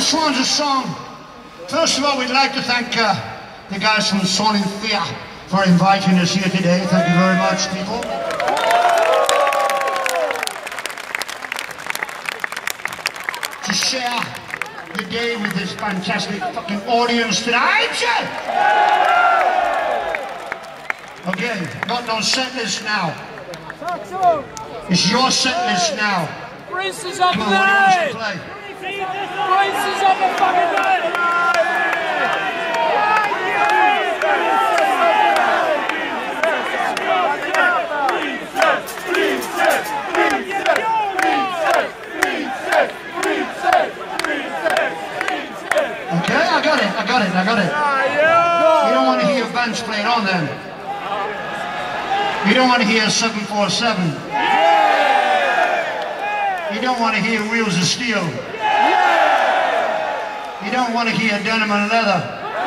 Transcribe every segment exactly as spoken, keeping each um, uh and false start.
This one's a song. First of all, we'd like to thank uh, the guys from Sonic Fear for inviting us here today. Thank you very much, people. To share the day with this fantastic fucking audience tonight. Okay, got no set list now. It's your set list now. Prince is on Come the on, what else night! to play? Prince is on the fucking night! Okay, I got it, I got it, I got it. You don't want to hear bands playing on then. You don't want to hear seven four seven. You don't want to hear Wheels of Steel. You don't want to hear Denim and Leather.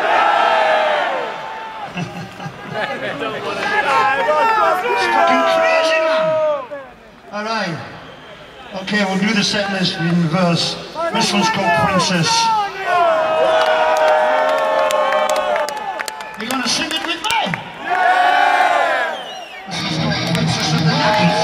It's fucking crazy, man. Alright. Okay, we'll do the set list in reverse. This one's called Princess. You gonna sing it with me? This is called Princess of the Nappies.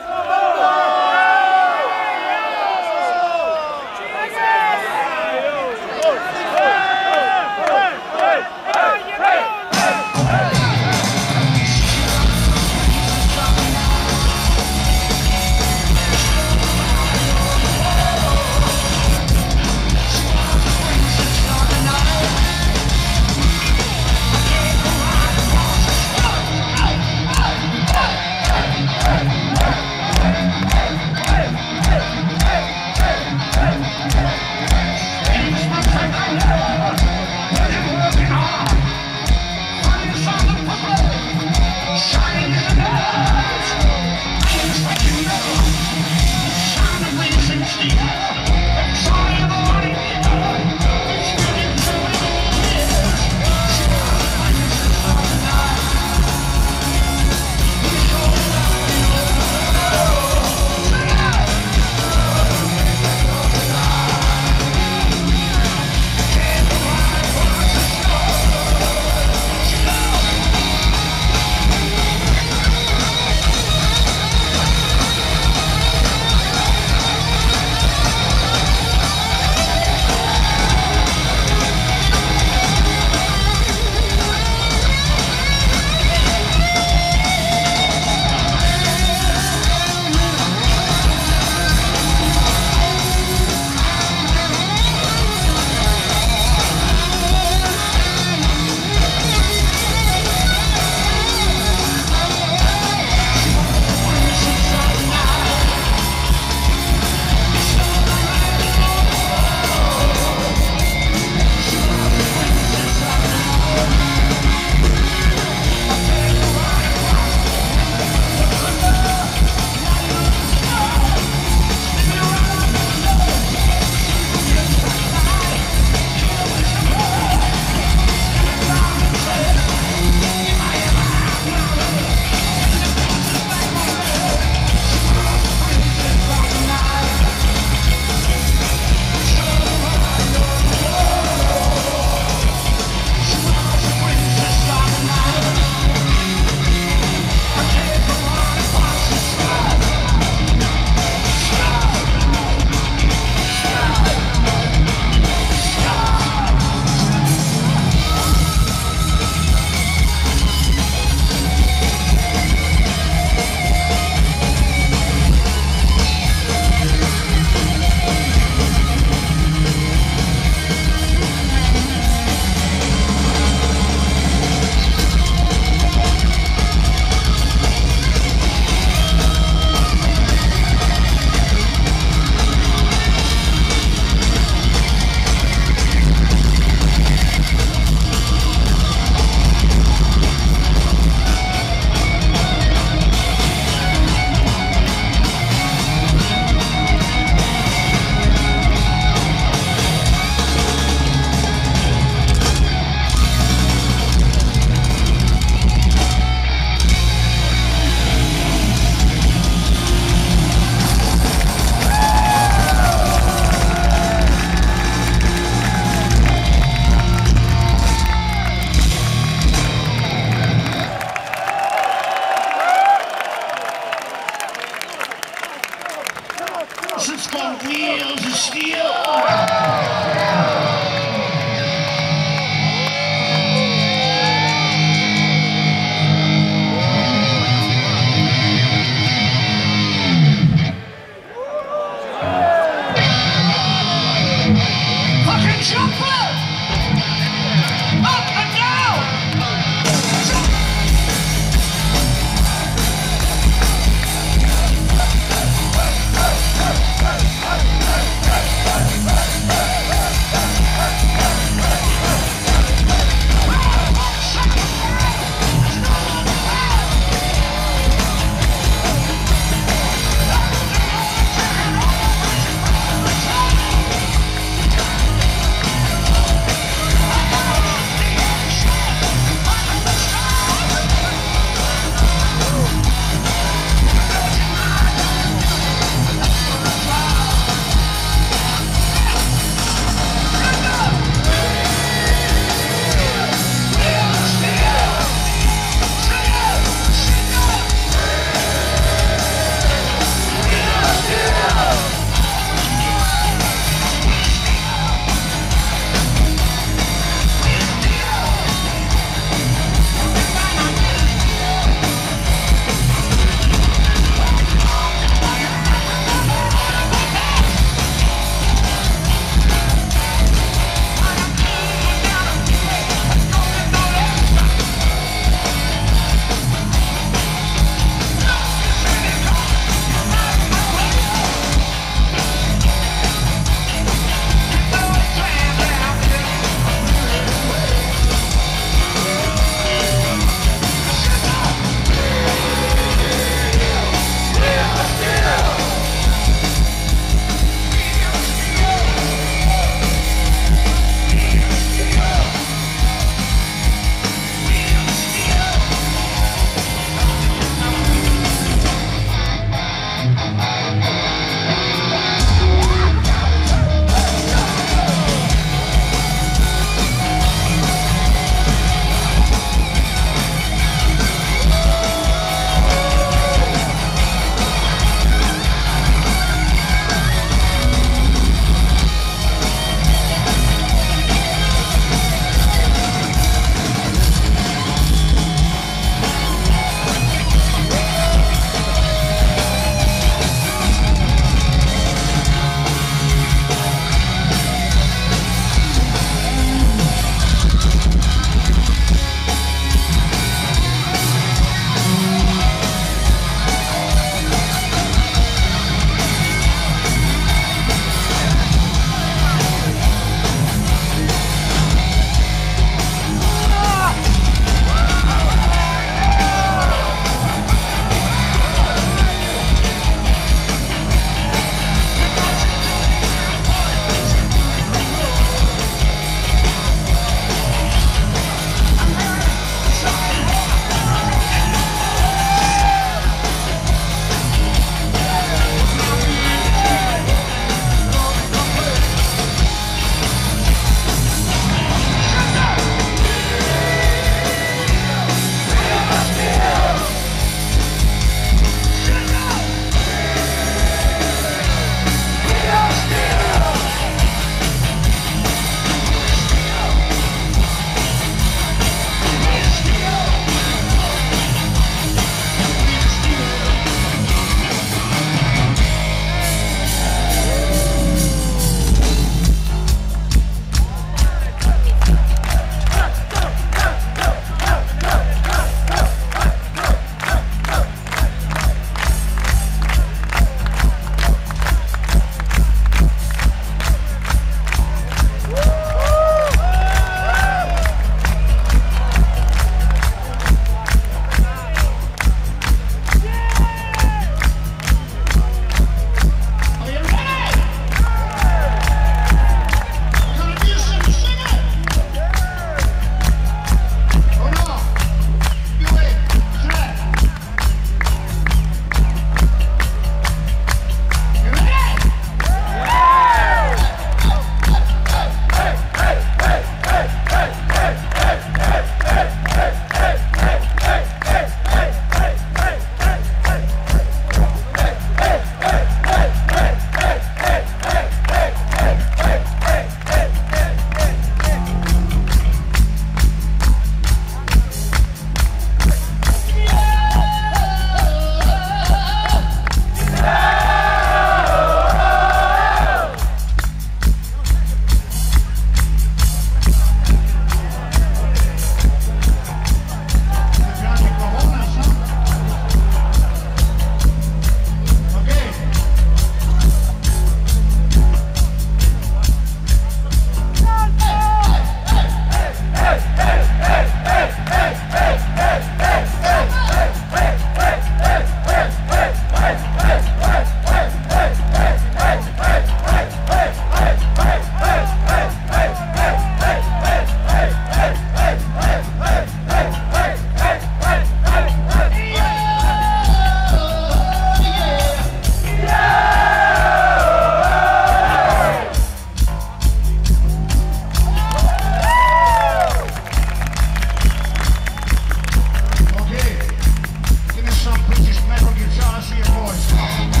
boys.